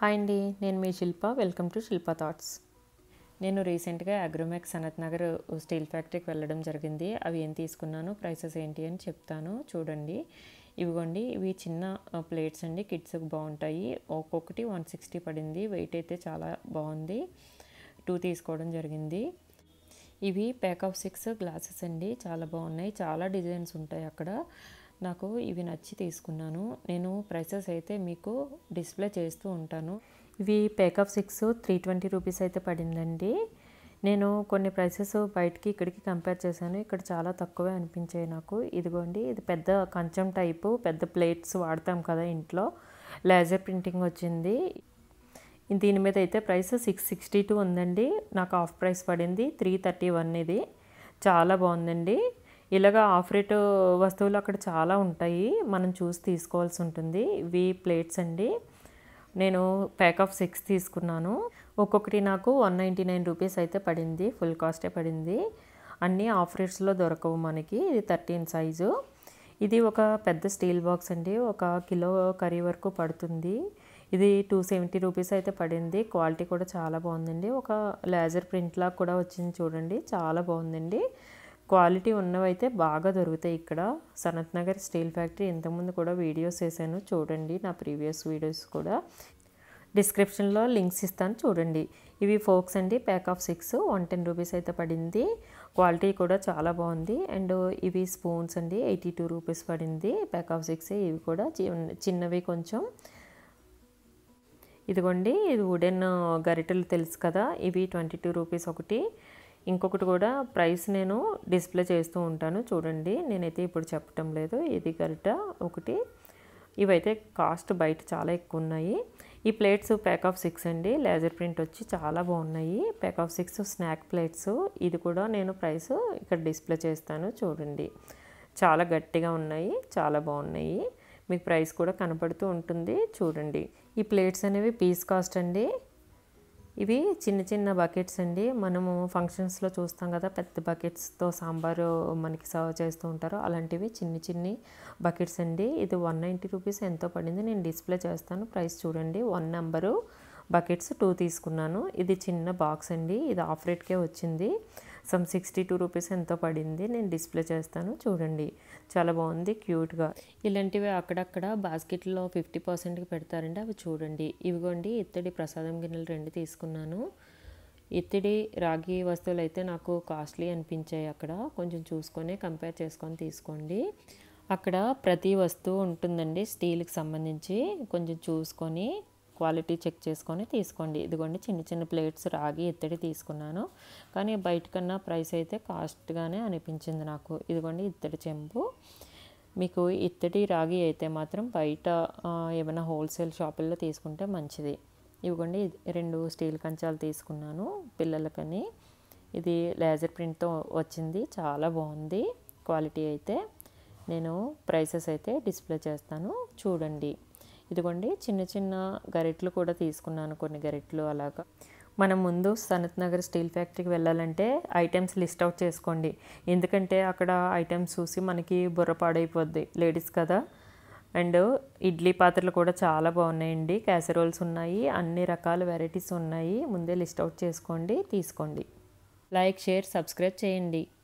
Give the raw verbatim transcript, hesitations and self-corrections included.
Hi అండి, నేను మీ శిల్ప. Welcome to Shilpathoughts. నేను రీసెంట్గా agromech సనత్నగర్ స్టీల్ ఫ్యాక్టరీకి వెళ్ళడం జరిగింది. అవి ఏం తీసుకున్నాను, ప్రైసెస్ ఏంటి అని చెప్తాను చూడండి. ఇవిగోండి, ఇవి చిన్న ప్లేట్స్ అండి, కిడ్స్కి బాగుంటాయి. ఒక్కొక్కటి వన్ సిక్స్టీ పడింది. వెయిట్ అయితే చాలా బాగుంది. టూ తీసుకోవడం జరిగింది. ఇవి ప్యాక్ ఆఫ్ సిక్స్ గ్లాసెస్ అండి, చాలా బాగున్నాయి. చాలా డిజైన్స్ ఉంటాయి అక్కడ. నాకు ఇవి నచ్చి తీసుకున్నాను. నేను ప్రైసెస్ అయితే మీకు డిస్ప్లే చేస్తూ ఉంటాను. ఇవి pack of six three twenty rupees అయితే పడిందండి. నేను కొన్ని ప్రైసెస్ బయటికి ఇక్కడికి కంపేర్ చేశాను. ఇక్కడ చాలా తక్కువే అనిపించాయి నాకు. ఇదిగోండి, ఇది పెద్ద కంచం టైపు పెద్ద ప్లేట్స్ వాడతాం కదా ఇంట్లో. లేజర్ ప్రింటింగ్ వచ్చింది. దీని మీద అయితే ప్రైస్ సిక్స్ సిక్స్టీ టూ ఉందండి. నాకు ఆఫ్ ప్రైస్ పడింది త్రీ థర్టీ వన్. ఇది చాలా బాగుందండి. ఇలాగా ఆఫ్ రేట్ వస్తువులు అక్కడ చాలా ఉంటాయి, మనం చూసి తీసుకోవాల్సి ఉంటుంది. ఇవి ప్లేట్స్ అండి. నేను ప్యాక్ ఆఫ్ సిక్స్ తీసుకున్నాను. ఒక్కొక్కటి నాకు వన్ నైంటీ నైన్ రూపీస్ అయితే పడింది. ఫుల్ కాస్టే పడింది. అన్నీ ఆఫ్ రేట్స్లో దొరకవు మనకి. ఇది థర్టీన్ సైజు. ఇది ఒక పెద్ద స్టీల్ బాక్స్ అండి. ఒక కిలో కర్రీ వరకు పడుతుంది. ఇది టూ సెవెంటీ రూపీస్ అయితే పడింది. క్వాలిటీ కూడా చాలా బాగుందండి. ఒక లేజర్ ప్రింట్ లాగా కూడా వచ్చింది చూడండి, చాలా బాగుందండి. క్వాలిటీ ఉన్నవైతే బాగా దొరుకుతాయి ఇక్కడ. సనత్నగర్ స్టీల్ ఫ్యాక్టరీ ఇంతకుముందు కూడా వీడియోస్ వేసాను చూడండి, నా ప్రీవియస్ వీడియోస్ కూడా. డిస్క్రిప్షన్లో లింక్స్ ఇస్తాను చూడండి. ఇవి ఫోక్స్ అండి, pack of six one ten rupees అయితే పడింది. క్వాలిటీ కూడా చాలా బాగుంది. అండ్ ఇవి స్పూన్స్ అండి, ఎయిటీ టూ రూపీస్ పడింది. Pack of six. ఇవి కూడా చిన్నవి కొంచెం. ఇదిగోండి, ఇది వుడెన్ గరిటెలు తెలుసు కదా, ఇవి ట్వంటీ టూ రూపీస్ ఒకటి. ఇంకొకటి కూడా ప్రైస్ నేను డిస్ప్లే చేస్తూ ఉంటాను చూడండి, నేనైతే ఇప్పుడు చెప్పటం లేదు. ఇది గరిట ఒకటి. ఇవైతే కాస్ట్ బయట చాలా ఎక్కువ ఉన్నాయి. ఈ ప్లేట్స్ ప్యాక్ ఆఫ్ సిక్స్ అండి, లేజర్ ప్రింట్ వచ్చి చాలా బాగున్నాయి. Pack of six snack plates. ఇది కూడా నేను ప్రైస్ ఇక్కడ డిస్ప్లే చేస్తాను చూడండి. చాలా గట్టిగా ఉన్నాయి, చాలా బాగున్నాయి. మీకు ప్రైస్ కూడా కనపడుతూ ఉంటుంది చూడండి. ఈ ప్లేట్స్ అనేవి పీస్ కాస్ట్ అండి. ఇవి చిన్న చిన్న బకెట్స్ అండి. మనము ఫంక్షన్స్లో చూస్తాం కదా, పెద్ద బకెట్స్తో సాంబారు మనకి సర్వ్ చేస్తూ ఉంటారు, అలాంటివి చిన్ని చిన్ని బకెట్స్ అండి. ఇది వన్ నైంటీ రూపీస్ ఎంతో పడింది. నేను డిస్ప్లే చేస్తాను, ప్రైస్ చూడండి. వన్ నెంబరు బకెట్స్ టూ తీసుకున్నాను. ఇది చిన్న బాక్స్ అండి, ఇది ఆఫ్ రేట్కే వచ్చింది. సమ్ సిక్స్టీ టూ రూపీస్ ఎంతో పడింది. నేను డిస్ప్లే చేస్తాను చూడండి, చాలా బాగుంది, క్యూట్గా. ఇలాంటివి అక్కడక్కడ బాస్కెట్లో ఫిఫ్టీ పర్సెంట్కి పెడతారండి, అవి చూడండి. ఇవిగోండి, ఇత్తడి ప్రసాదం గిన్నెలు రెండు తీసుకున్నాను. ఇత్తడి రాగి వస్తువులు అయితే నాకు కాస్ట్లీ అనిపించాయి. అక్కడ కొంచెం చూసుకొని కంపేర్ చేసుకొని తీసుకోండి. అక్కడ ప్రతి వస్తువు ఉంటుందండి స్టీల్కి సంబంధించి, కొంచెం చూసుకొని క్వాలిటీ చెక్ చేసుకొని తీసుకోండి. ఇదిగోండి, చిన్న చిన్న ప్లేట్స్ రాగి ఇత్తడి తీసుకున్నాను, కానీ బయట కన్నా ప్రైస్ అయితే కాస్ట్గానే అనిపించింది నాకు. ఇదిగోండి, ఇత్తడి చెంబు. మీకు ఇత్తడి రాగి అయితే మాత్రం బయట ఏమైనా హోల్సేల్ షాపుల్లో తీసుకుంటే మంచిది. ఇదిగోండి, రెండు స్టీల్ కంచాలు తీసుకున్నాను పిల్లలకని. ఇది లేజర్ ప్రింట్తో వచ్చింది, చాలా బాగుంది క్వాలిటీ అయితే. నేను ప్రైసెస్ అయితే డిస్ప్లే చేస్తాను చూడండి. ఇదిగోండి, చిన్న చిన్న గరిట్లు కూడా తీసుకున్నాను, కొన్ని గరిట్లు అలాగా. మనం ముందు సనత్నగర్ స్టీల్ ఫ్యాక్టరీకి వెళ్ళాలంటే ఐటమ్స్ లిస్ట్ అవుట్ చేసుకోండి, ఎందుకంటే అక్కడ ఐటమ్స్ చూసి మనకి బుర్ర పాడైపోద్ది, లేడీస్ కదా. అండ్ ఇడ్లీ పాత్రలు కూడా చాలా బాగున్నాయండి, క్యాసరోల్స్ ఉన్నాయి, అన్ని రకాల వెరైటీస్ ఉన్నాయి. ముందే లిస్ట్ అవుట్ చేసుకోండి, తీసుకోండి. లైక్, షేర్, సబ్స్క్రైబ్ చేయండి.